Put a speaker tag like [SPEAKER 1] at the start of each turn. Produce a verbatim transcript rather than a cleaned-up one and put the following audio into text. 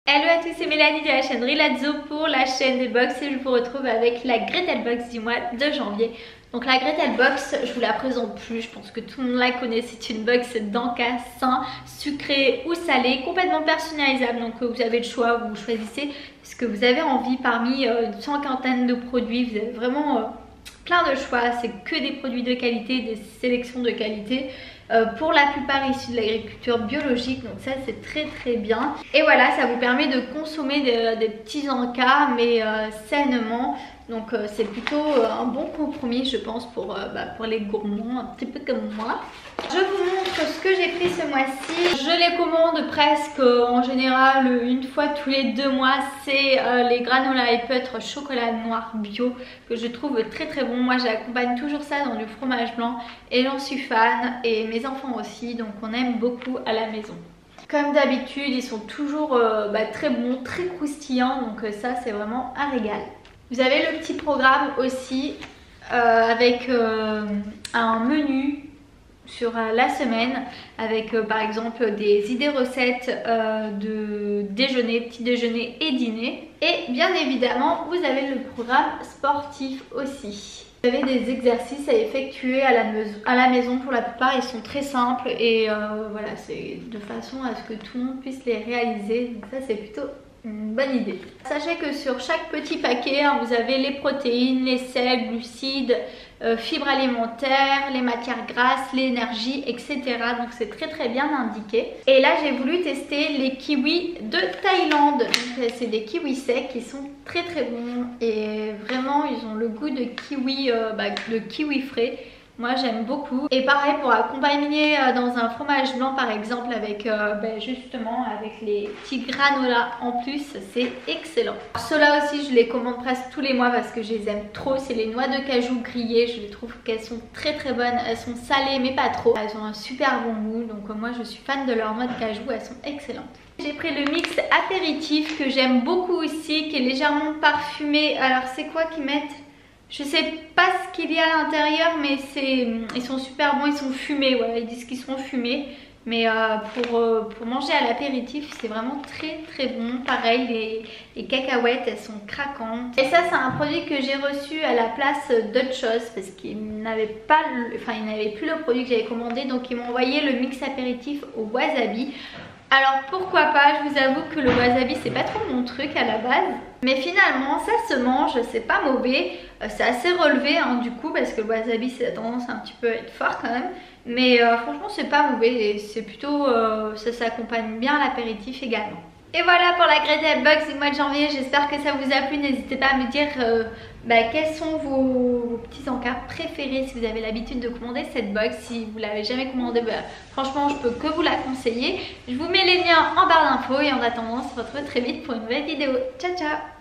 [SPEAKER 1] Hello à tous, c'est Mélanie de la chaîne Rilazzo pour la chaîne des box et je vous retrouve avec la Gretel Box du mois de janvier. Donc la Gretel Box, je vous la présente plus, je pense que tout le monde la connaît, c'est une box d'encas sain, sucré ou salé, complètement personnalisable. Donc vous avez le choix, vous choisissez ce que vous avez envie parmi une cinquantaine de produits, vous avez vraiment euh, plein de choix, c'est que des produits de qualité, des sélections de qualité. Euh, pour la plupart issus de l'agriculture biologique, donc ça c'est très très bien. Et voilà, ça vous permet de consommer des, des petits encas mais euh, sainement. Donc euh, c'est plutôt euh, un bon compromis je pense pour, euh, bah, pour les gourmands, un petit peu comme moi. Je vous montre ce que j'ai pris ce mois-ci. Je les commande presque euh, en général une fois tous les deux mois. C'est euh, les granola et peutres chocolat noir bio que je trouve très très bon. Moi j'accompagne toujours ça dans du fromage blanc et j'en suis fan et mes enfants aussi, donc on aime beaucoup à la maison. Comme d'habitude ils sont toujours euh, bah, très bons, très croustillants, donc euh, ça c'est vraiment un régal. Vous avez le petit programme aussi euh, avec euh, un menu sur euh, la semaine avec euh, par exemple des idées recettes euh, de déjeuner, petit déjeuner et dîner. Et bien évidemment vous avez le programme sportif aussi. Vous avez des exercices à effectuer à la, à la maison, pour la plupart ils sont très simples et euh, voilà, c'est de façon à ce que tout le monde puisse les réaliser, donc ça c'est plutôt une bonne idée. Sachez que sur chaque petit paquet hein, vous avez les protéines, les sels, glucides, euh, fibres alimentaires, les matières grasses, l'énergie, et cetera. Donc c'est très très bien indiqué. Et là j'ai voulu tester les kiwis de Thaïlande. C'est des kiwis secs qui sont très très bons et vraiment ils ont le goût de kiwi, euh, bah, de kiwi frais. Moi j'aime beaucoup. Et pareil pour accompagner dans un fromage blanc par exemple avec euh, ben justement avec les petits granolas en plus, c'est excellent. Ceux-là aussi je les commande presque tous les mois parce que je les aime trop. C'est les noix de cajou grillées, je trouve qu'elles sont très très bonnes. Elles sont salées mais pas trop. Elles ont un super bon goût, donc euh, moi je suis fan de leurs noix de cajou, elles sont excellentes. J'ai pris le mix apéritif que j'aime beaucoup aussi, qui est légèrement parfumé. Alors c'est quoi qu'ils mettent ? Je sais pas ce qu'il y a à l'intérieur, mais c'est, ils sont super bons, ils sont fumés, voilà, ils disent qu'ils sont fumés. Mais euh, pour, euh, pour manger à l'apéritif, c'est vraiment très très bon. Pareil, les, les cacahuètes, elles sont craquantes. Et ça, c'est un produit que j'ai reçu à la place d'autre chose parce qu'ils n'avaient pas, le, enfin ils n'avaient plus le produit que j'avais commandé, donc ils m'ont envoyé le mix apéritif au wasabi. Alors pourquoi pas, je vous avoue que le wasabi c'est pas trop mon truc à la base. Mais finalement ça se mange, c'est pas mauvais. euh, C'est assez relevé hein, du coup parce que le wasabi c'est tendance un petit peu à être fort quand même. Mais euh, franchement c'est pas mauvais et c'est plutôt, euh, ça s'accompagne bien à l'apéritif également. Et voilà pour la Gretel Box du mois de janvier, j'espère que ça vous a plu. N'hésitez pas à me dire euh, bah, quels sont vos, vos petits encas préférés si vous avez l'habitude de commander cette box. Si vous l'avez jamais commandée, bah, franchement je peux que vous la conseiller. Je vous mets les liens en barre d'infos et en attendant on se retrouve très vite pour une nouvelle vidéo. Ciao ciao.